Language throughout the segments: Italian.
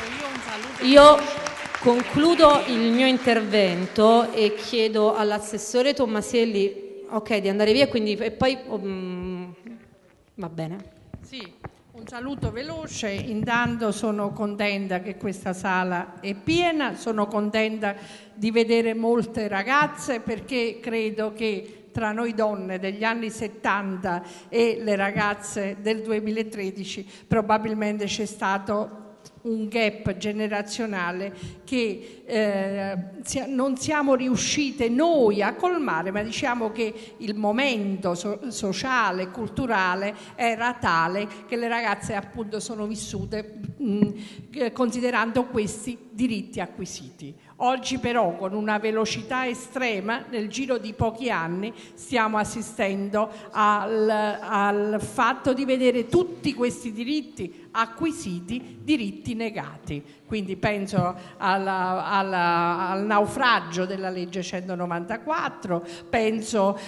Io concludo il mio intervento e chiedo all'assessore Tomaselli, ok, di andare via, quindi e poi va bene. Sì, un saluto veloce. Intanto sono contenta che questa sala è piena, sono contenta di vedere molte ragazze, perché credo che tra noi donne degli anni 70 e le ragazze del 2013 probabilmente c'è stato un gap generazionale che non siamo riuscite noi a colmare, ma diciamo che il momento sociale e culturale era tale che le ragazze appunto sono vissute considerando questi diritti acquisiti. Oggi però, con una velocità estrema, nel giro di pochi anni stiamo assistendo al fatto di vedere tutti questi diritti acquisiti diritti negati. Quindi penso al naufragio della legge 194, penso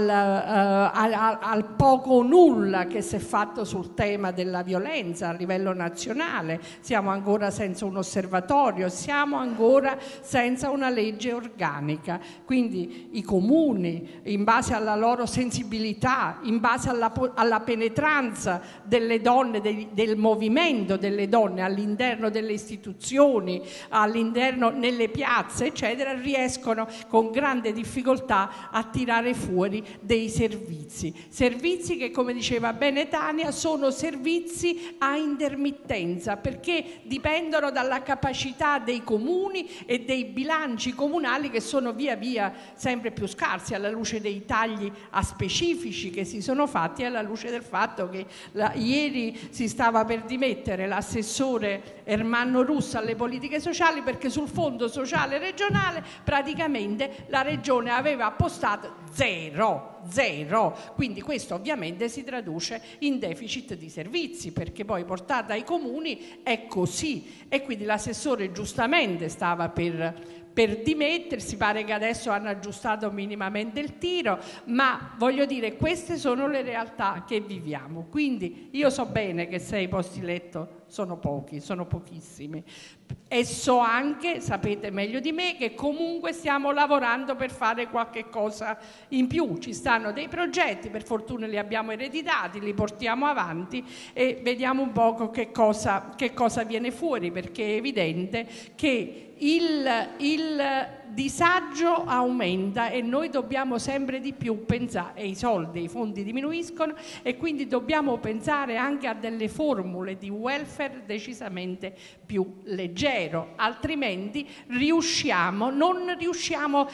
al poco o nulla che si è fatto sul tema della violenza a livello nazionale. Siamo ancora senza un osservatorio, siamo ancora senza una legge organica. Quindi i comuni, in base alla loro sensibilità, in base alla penetranza delle donne, del movimento delle donne all'interno delle istituzioni, all'interno, nelle piazze, eccetera, riescono con grande difficoltà a tirare fuori dei servizi che, come diceva bene Tania, sono servizi a intermittenza, perché dipendono dalla capacità dei comuni e dei bilanci comunali, che sono via via sempre più scarsi, alla luce dei tagli a specifici che si sono fatti e alla luce del fatto che ieri si stava per dimettere l'assessore Ermanno Russo alle politiche sociali, perché sul fondo sociale regionale praticamente la regione aveva appostato zero. Quindi questo ovviamente si traduce in deficit di servizi, perché poi portata ai comuni è così. E quindi l'assessore giustamente stava per dimettersi, pare che adesso hanno aggiustato minimamente il tiro, ma voglio dire, queste sono le realtà che viviamo. Quindi io so bene che 6 posti letto sono pochi, sono pochissimi, e so anche, sapete meglio di me, che comunque stiamo lavorando per fare qualche cosa in più. Ci stanno dei progetti, per fortuna li abbiamo ereditati, li portiamo avanti e vediamo un poco che cosa viene fuori, perché è evidente che il disagio aumenta e noi dobbiamo sempre di più pensare, e i fondi diminuiscono, e quindi dobbiamo pensare anche a delle formule di welfare decisamente più leggero, altrimenti non riusciamo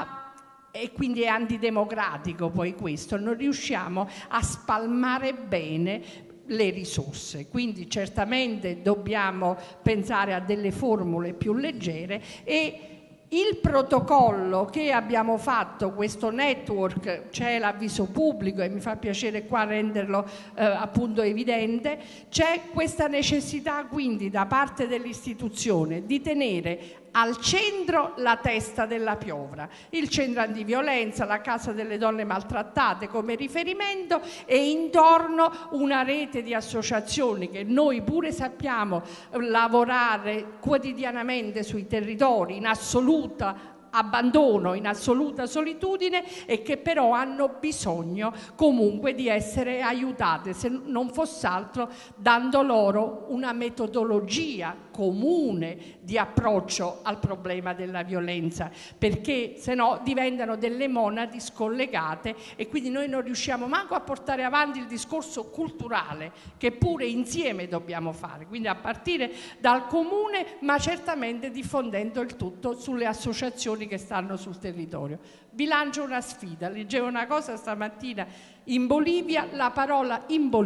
e quindi è antidemocratico poi questo, non riusciamo a spalmare bene le risorse. Quindi certamente dobbiamo pensare a delle formule più leggere, e il protocollo che abbiamo fatto, questo network, c'è l'avviso pubblico e mi fa piacere qua renderlo appunto evidente, c'è questa necessità quindi da parte dell'istituzione di tenere al centro la testa della piovra, il centro antiviolenza, la casa delle donne maltrattate come riferimento, e intorno una rete di associazioni che noi pure sappiamo lavorare quotidianamente sui territori in assoluta abbandono, in assoluta solitudine, e che però hanno bisogno comunque di essere aiutate, se non fosse altro dando loro una metodologia comune di approccio al problema della violenza, perché se no diventano delle monadi scollegate e quindi noi non riusciamo manco a portare avanti il discorso culturale che pure insieme dobbiamo fare, quindi a partire dal comune, ma certamente diffondendo il tutto sulle associazioni che stanno sul territorio. Vi lancio una sfida, leggevo una cosa stamattina, in Bolivia la parola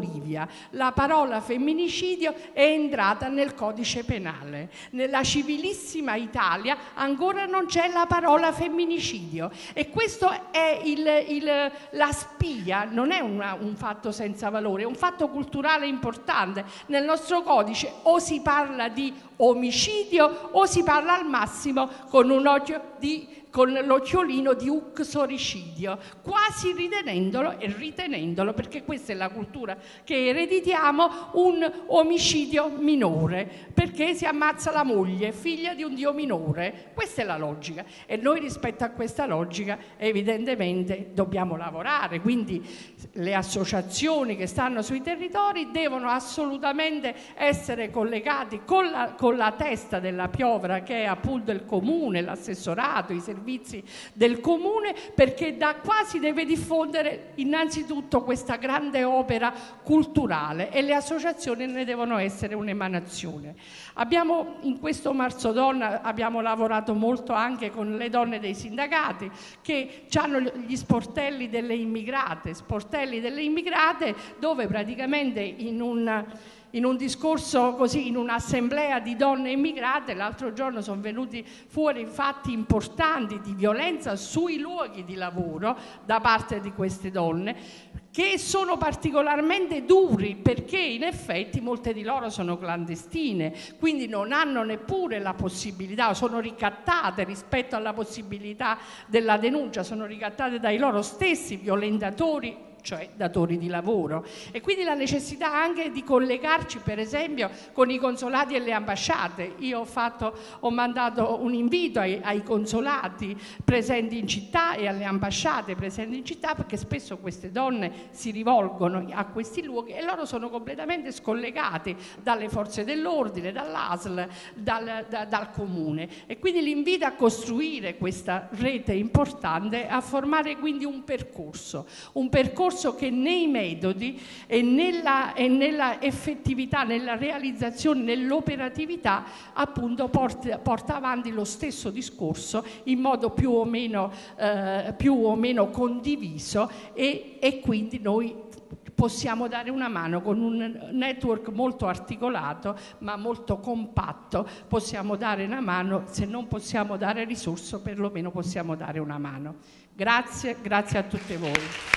femminicidio è entrata nel codice penale. Nella civilissima Italia ancora non c'è la parola femminicidio, e questo è la spia, non è un fatto senza valore, è un fatto culturale importante. Nel nostro codice o si parla di omicidio o si parla al massimo con un occhio di con l'occhiolino di uxoricidio, quasi ritenendolo, perché questa è la cultura che ereditiamo, un omicidio minore, perché si ammazza la moglie, figlia di un dio minore. Questa è la logica, e noi rispetto a questa logica evidentemente dobbiamo lavorare. Quindi le associazioni che stanno sui territori devono assolutamente essere collegati con la testa della piovra, che è appunto il comune, l'assessorato, i servizi del comune, perché da qua si deve diffondere innanzitutto questa grande opera culturale, e le associazioni ne devono essere un'emanazione. In questo Marzo Donna abbiamo lavorato molto anche con le donne dei sindacati, che hanno gli sportelli delle immigrate, dove praticamente in un discorso così, in un'assemblea di donne immigrate, l'altro giorno sono venuti fuori fatti importanti di violenza sui luoghi di lavoro da parte di queste donne, che sono particolarmente duri, perché in effetti molte di loro sono clandestine, quindi non hanno neppure la possibilità, sono ricattate rispetto alla possibilità della denuncia, sono ricattate dai loro stessi violentatori, cioè datori di lavoro. E quindi la necessità anche di collegarci, per esempio, con i consolati e le ambasciate. Io ho mandato un invito ai consolati presenti in città e alle ambasciate presenti in città, perché spesso queste donne si rivolgono a questi luoghi e loro sono completamente scollegati dalle forze dell'ordine, dall'ASL, dal comune. E quindi l'invito a costruire questa rete importante, a formare quindi un percorso che nei metodi e nella effettività, nella realizzazione, nell'operatività, appunto porta avanti lo stesso discorso in modo più o meno condiviso, e quindi noi possiamo dare una mano con un network molto articolato ma molto compatto. Possiamo dare una mano, se non possiamo dare risorse, perlomeno possiamo dare una mano. Grazie a tutte voi.